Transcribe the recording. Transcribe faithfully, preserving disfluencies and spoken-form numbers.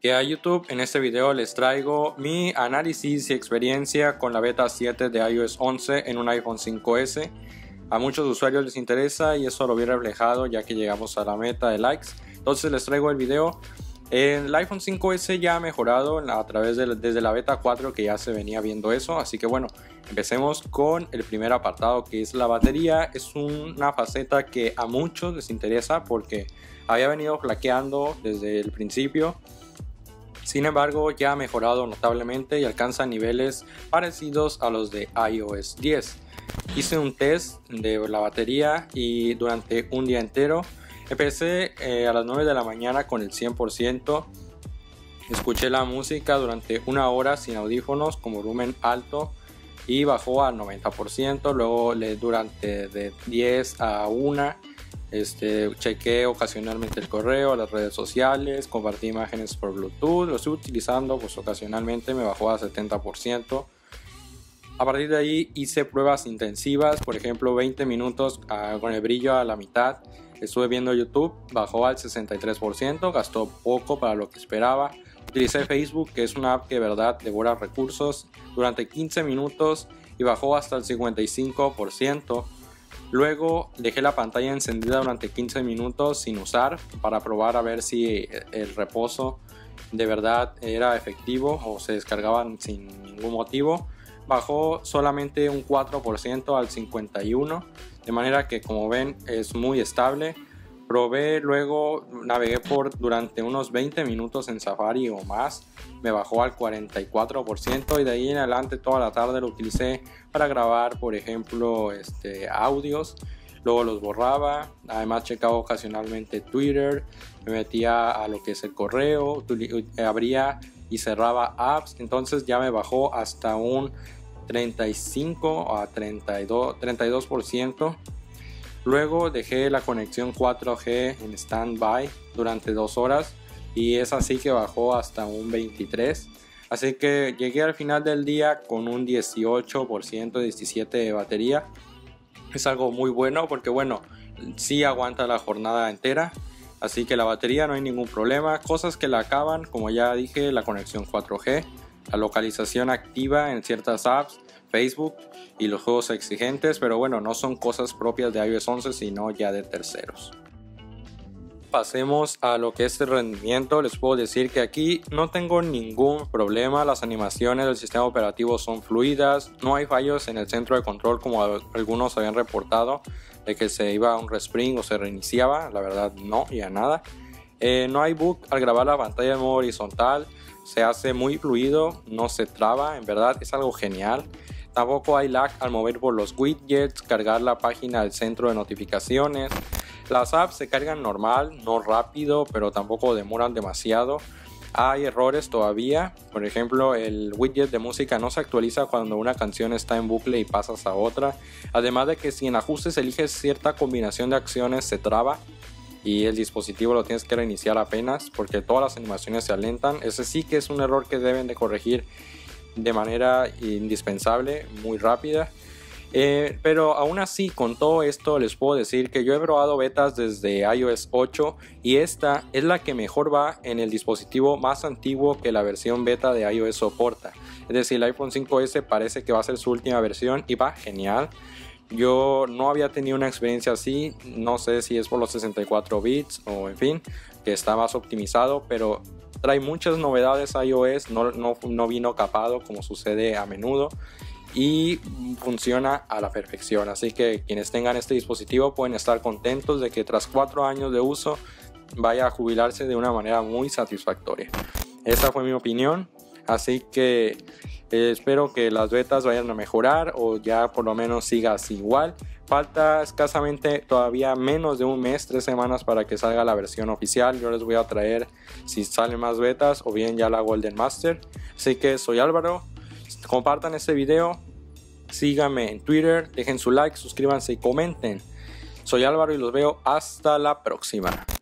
Que a YouTube, en este video les traigo mi análisis y experiencia con la beta siete de i O S once en un iPhone cinco ese. A muchos usuarios les interesa y eso lo vi reflejado ya que llegamos a la meta de likes. Entonces les traigo el video. El iPhone cinco ese ya ha mejorado a través de desde la beta cuatro, que ya se venía viendo eso. Así que bueno, empecemos con el primer apartado, que es la batería. Es una faceta que a muchos les interesa porque había venido flaqueando desde el principio. Sin embargo, ya ha mejorado notablemente y alcanza niveles parecidos a los de i O S diez. Hice un test de la batería y durante un día entero empecé eh, a las nueve de la mañana con el cien por ciento. Escuché la música durante una hora sin audífonos con volumen alto y bajó al noventa por ciento. Luego le, durante de diez a una Este, chequé ocasionalmente el correo, las redes sociales, compartí imágenes por Bluetooth, lo estoy utilizando pues ocasionalmente, me bajó a setenta por ciento. A partir de ahí hice pruebas intensivas, por ejemplo veinte minutos uh, con el brillo a la mitad. Estuve viendo YouTube, bajó al sesenta y tres por ciento, gastó poco para lo que esperaba. Utilicé Facebook, que es una app que de verdad devora recursos, durante quince minutos y bajó hasta el cincuenta y cinco por ciento. Luego dejé la pantalla encendida durante quince minutos sin usar para probar a ver si el reposo de verdad era efectivo o se descargaban sin ningún motivo. Bajó solamente un cuatro por ciento al cincuenta y uno por ciento, de manera que, como ven, es muy estable. Probé, luego navegué por durante unos veinte minutos en Safari o más, me bajó al cuarenta y cuatro por ciento y de ahí en adelante toda la tarde lo utilicé para grabar, por ejemplo, este, audios. Luego los borraba, además checaba ocasionalmente Twitter, me metía a lo que es el correo, abría y cerraba apps. Entonces ya me bajó hasta un treinta y cinco a treinta y dos por ciento. Luego dejé la conexión cuatro G en standby durante dos horas y es así que bajó hasta un veintitrés por ciento. Así que llegué al final del día con un dieciocho por ciento, diecisiete por ciento de batería. Es algo muy bueno porque bueno, sí aguanta la jornada entera. Así que la batería no hay ningún problema. Cosas que la acaban, como ya dije, la conexión cuatro G, la localización activa en ciertas apps, Facebook y los juegos exigentes, pero bueno, no son cosas propias de i O S once sino ya de terceros. Pasemos a lo que es el rendimiento. Les puedo decir que aquí no tengo ningún problema, las animaciones del sistema operativo son fluidas, no hay fallos en el centro de control como algunos habían reportado de que se iba a un respring o se reiniciaba. La verdad no, ya nada. Eh, no hay bug al grabar la pantalla en modo horizontal, se hace muy fluido, no se traba, en verdad es algo genial. Tampoco hay lag al mover por los widgets, cargar la página del centro de notificaciones. Las apps se cargan normal, no rápido, pero tampoco demoran demasiado. Hay errores todavía, por ejemplo el widget de música no se actualiza cuando una canción está en bucle y pasas a otra. Además de que si en ajustes eliges cierta combinación de acciones se traba y el dispositivo lo tienes que reiniciar apenas porque todas las animaciones se alentan. Ese sí que es un error que deben de corregir de manera indispensable, muy rápida. Eh, pero aún así, con todo esto les puedo decir que yo he probado betas desde i O S ocho y esta es la que mejor va en el dispositivo más antiguo que la versión beta de iOS soporta. Es decir, el iPhone cinco ese parece que va a ser su última versión y va genial. Yo no había tenido una experiencia así, no sé si es por los sesenta y cuatro bits o en fin, que está más optimizado, pero trae muchas novedades iOS, no, no, no vino capado como sucede a menudo y funciona a la perfección. Así que quienes tengan este dispositivo pueden estar contentos de que tras cuatro años de uso vaya a jubilarse de una manera muy satisfactoria. Esta fue mi opinión, así que eh, espero que las betas vayan a mejorar o ya por lo menos sigas igual. Falta escasamente todavía menos de un mes, tres semanas para que salga la versión oficial. Yo les voy a traer si salen más betas o bien ya la Golden Master. Así que soy Álvaro, compartan este video, síganme en Twitter, dejen su like, suscríbanse y comenten. Soy Álvaro y los veo hasta la próxima.